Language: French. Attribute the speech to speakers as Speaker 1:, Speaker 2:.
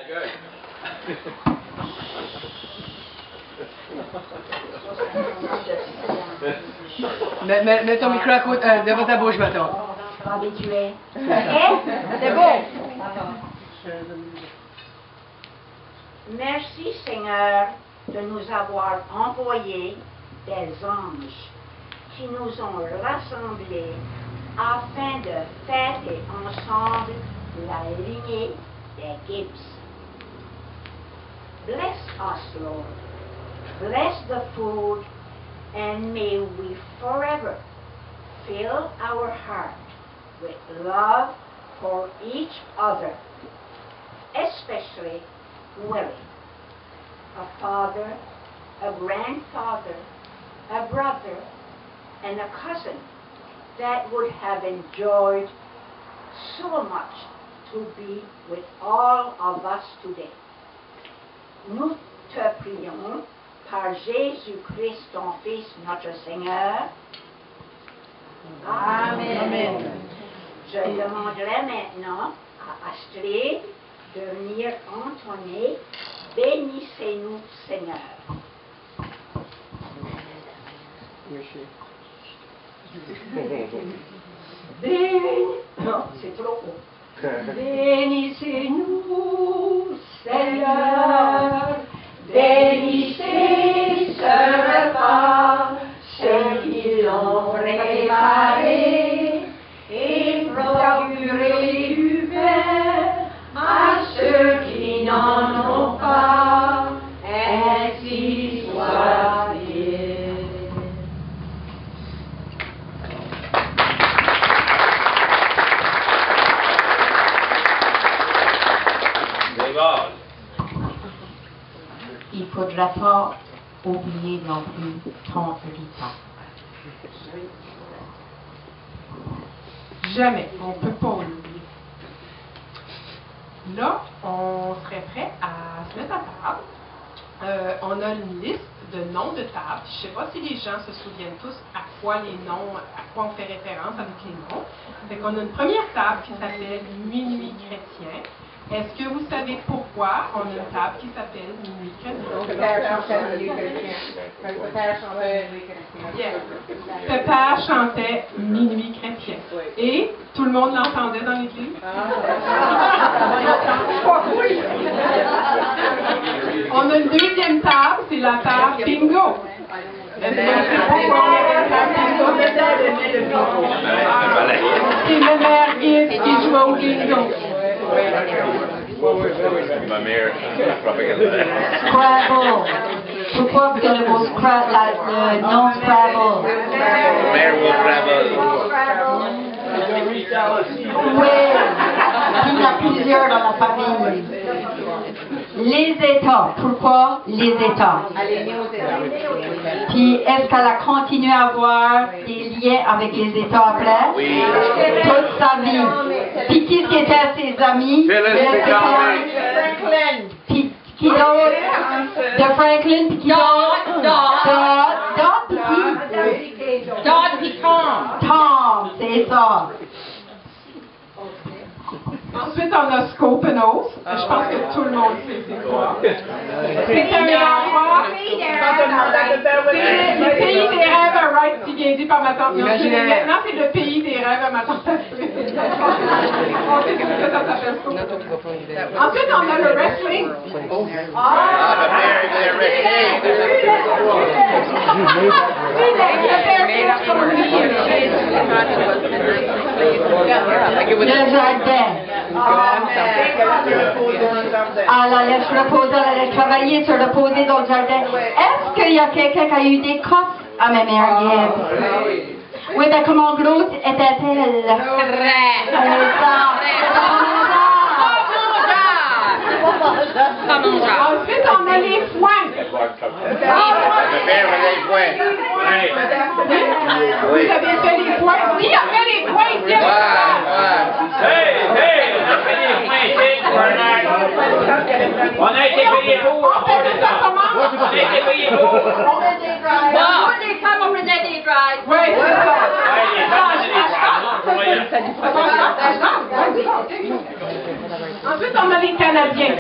Speaker 1: Mets ton micro à côté, devant ta bouche, maintenant.
Speaker 2: Habitué. C'est bon. Merci Seigneur de nous avoir envoyé des anges qui nous ont rassemblés afin de fêter ensemble la lignée des Gibbs. Bless us, Lord. Bless the food, and may we forever fill our heart with love for each other, especially Willie, a father, a grandfather, a brother, and a cousin that would have enjoyed so much to be with all of us today. Nous te prions par Jésus-Christ, ton Fils, notre Seigneur. Amen. Amen. Je demanderai maintenant à Astrid de venir entonner « Bénissez-nous, Seigneur ». Non, c'est trop haut. Bénissez-nous, Seigneur, bénissez ce repas, ceux qui l'ont préparé, et procurez du pain à ceux qui n'en ont pas, ainsi soit-il.
Speaker 3: Il ne faudra pas oublier non plus ton Rita.
Speaker 4: Jamais, on ne peut pas l'oublier. Là, on serait prêt à se mettre à table. On a une liste de noms de tables. Je ne sais pas si les gens se souviennent tous à quoi les noms, à quoi on fait référence avec les noms. Fait qu'on a une première table qui s'appelle Minuit chrétien. Est-ce que vous savez pourquoi on a une table qui s'appelle Minuit chrétien? Pépère chantait Minuit chrétien. Et tout le monde l'entendait dans l'église? On a une deuxième table, c'est la table bingo. Est-ce que c'est pourquoi on a la table bingo? C'est ma mère qui joue au bingo.
Speaker 5: Ma mère, propagande.
Speaker 3: Scrabble. Pourquoi? Parce que le mot le nom Scrabble.
Speaker 5: Ma mère will Scrabble.
Speaker 3: Oui. Il y en a plusieurs dans la famille. Les États. Pourquoi les États? Puis est-ce qu'elle a continué à avoir des liens avec les États après?
Speaker 5: Oui.
Speaker 3: Toute sa vie. Puis qui étaient ses amis?
Speaker 2: Franklin.
Speaker 3: Puis qui d'autre? De Franklin, puis qui d'autre? Dodd, puis qui?
Speaker 2: Dodd puis Tom.
Speaker 3: Tom, c'est ça.
Speaker 4: Ensuite, on a Scope and Oath. Je pense que tout le monde sait c'est quoi. C'est un endroit. C'est le pays des rêves à Wright, si bien dit par ma tante. Maintenant, c'est le pays des rêves à ma tante. On sait ce que ça s'appelle Scope and Oath. Ensuite, on a le wrestling.
Speaker 3: Le jardin. Elle allait se reposer, elle allait travailler, se reposer dans le jardin. Est-ce qu'il y a quelqu'un qui a eu des cosses à ma mère Gibbs? Oui, ben comment grosse était-elle?
Speaker 4: Ensuite, on a les foins. Vous avez fait les foins. Qui a fait les foins ici?
Speaker 6: On a été payé pour.
Speaker 4: On fait ça comment?
Speaker 6: On a été payé pour.
Speaker 2: On fait des drives.
Speaker 6: Bon.
Speaker 2: Des femmes, on faisait des drives.
Speaker 4: Oui, c'est ça.
Speaker 6: Ouais,
Speaker 4: Ensuite, on a les Canadiens.